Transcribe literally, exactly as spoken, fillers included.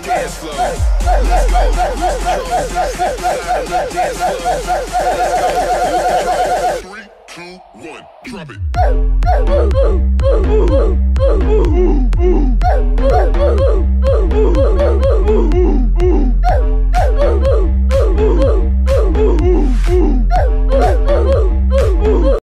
the dance floor. Let's go. Lose control. Step aside and let dance flow. Let's go. Lose control. Three, two, one, drop it.